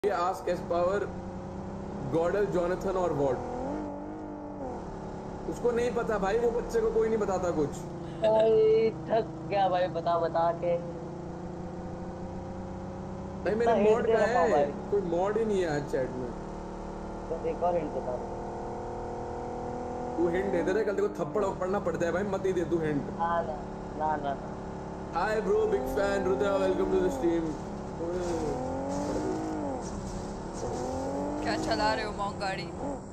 Ask Espower, Gordel, Jonathan और Ward. उसको नहीं पता भाई, वो बच्चे को कोई नहीं बताता कुछ। भाई थक गया भाई बता बता के। भाई इतना मेरे हिंट मॉड दे का रहा हूँ है, भाई। कोई मॉड ही नहीं है आज चैट में। तो एक और हिंट बता दो। तू हिंट दे दे रहे, कल तेरे को थप्पड़ पड़ना पड़ता है भाई, मत ही दे तू हिंट। ना ना ना ना ना। Hi bro, big fan Rudra, welcome to the stream. क्या चला रहे हो मॉन्ग गाड़ी?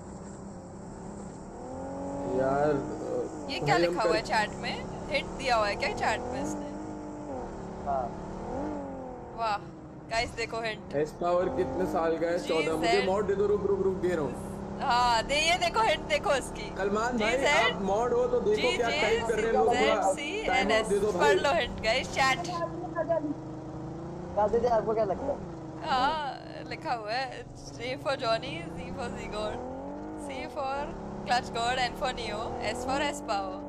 यार ये क्या लिखा हुआ है चैट में? हिंट दिया हुआ है क्या चैट में इसने? हाँ वाह गाइस देखो हिंट। एस पावर कितने साल का है? 14। मुझे मॉड दे दो, रुक रुक रुक दे रहा हूँ। हाँ दे, ये देखो हिंट देखो इसकी। सलमान भाई आप मॉड हो तो देखो क्या टाइप कर रहे हैं लोग, टाइम ऑफ दे दो भाई। पढ़ लो हिंट गाइस चैट। दे दे, आपको क्या लगता है? हाँ लिखा हुआ है J for Johnny, Z for Zigor, C for Clutch God, N for Neo, S for S Power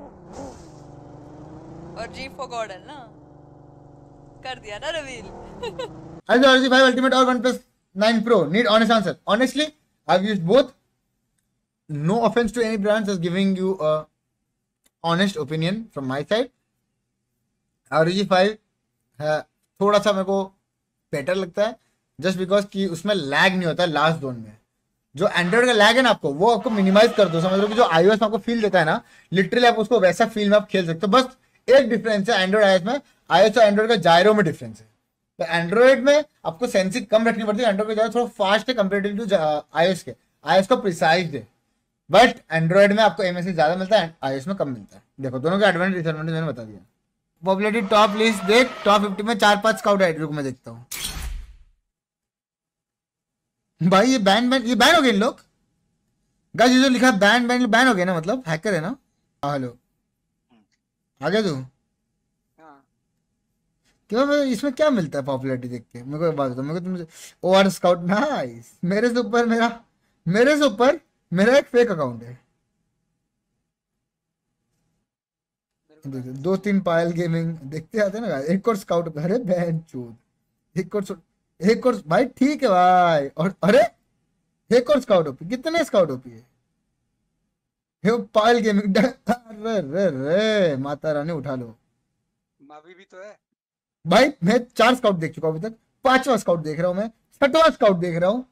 और G for Gordon ना? कर दिया ना reveal? As the RG5 Ultimate or OnePlus 9 Pro, need honest answer. Honestly, I've used both. No offense to any brands, just giving you a honest opinion from my side. RG5 है थोड़ा सा मेरे को better लगता है, just because कि उसमें lag नहीं होता है लास्ट जोन में। जो एंड्रॉइड का लैग है ना, आपको वो आपको मिनिमाइज कर दो। समझ लो कि जो iOS में आपको फील देता है ना, लिटरली आप उसको वैसा फील में आप खेल सकते हो। बस एक डिफरेंस है एंड्रॉइड iOS में, iOS और एंड्रॉइड का जायरो में डिफरेंस है। तो एंड्रॉइड में आपको सेंसिंग कम रखनी पड़ती है, एंड्रॉइड का जायरो थोड़ा फास्ट है कंपेरेटिव टू iOS के। iOS का प्रिसाइज है, बट एंड्रॉइड में आपको एमएससी ज्यादा मिलता है, iOS में कम मिलता है। देखो दोनों के एडवांटेज डिसएडवांटेज मैंने बता दिया। पॉपुलरिटी टॉप लिस्ट देख, टॉप 50 में 4-5 स्काउट है, रुक मैं देखता हूँ। भाई ये बैन हो गए इन लोग। गाइस ये जो लिखा बैन हो गए ना, मतलब हैकर है ना। हेलो आ गया तू? क्यों, इसमें क्या मिलता है पॉपुलरिटी देख के? मेरे को एक बात बताओ, मेरे को तुमसे ओआर स्काउट नाइस। मेरे से ऊपर मेरा एक फेक अकाउंट है। देखो 2-3 पायल गेमिंग देखते आते ना। एक और स्काउट, अरे बैन चूत। एक और भाई ठीक है भाई। और अरे एक और स्काउट ओपी, कितने स्काउट ओपी है? ये पायल गेमिंग। अरे रे रे माता रानी उठा लो। मावी भी तो है भाई मैं 4 स्काउट देख चुका हूं अभी तक, 5वां स्काउट देख रहा हूं मैं, 6वां स्काउट देख रहा हूं।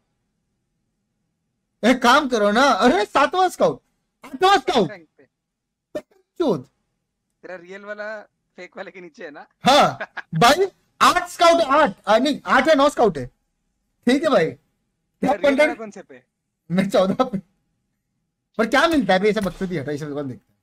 एक काम करो ना, अरे 7वां स्काउट, 8वां स्काउट। चूत तेरा रियल वाला फेक वाले के नीचे है ना? हाँ भाई 8 स्काउट, 8 है 9 स्काउट है, ठीक है भाई। रियल वाला कौन से पे? मैं 14 पे। पर क्या मिलता है भाई? ऐसा बकचोदी हटा, इसे कौन देखता है?